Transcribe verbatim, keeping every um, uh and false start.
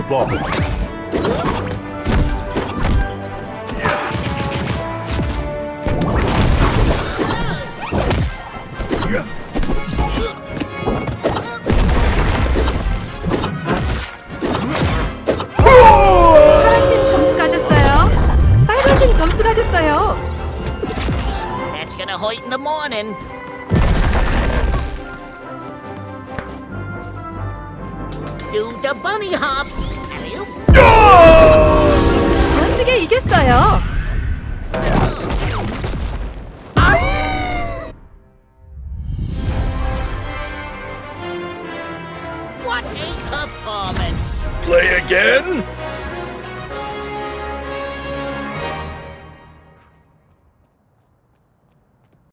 ball. 파란팀 점수 가졌어요. 빨간팀 점수 가졌어요. That's gonna hurt in the morning. Do the bunny hop. Alley-oop. 멋지게 이겼어요. What a performance! Play again?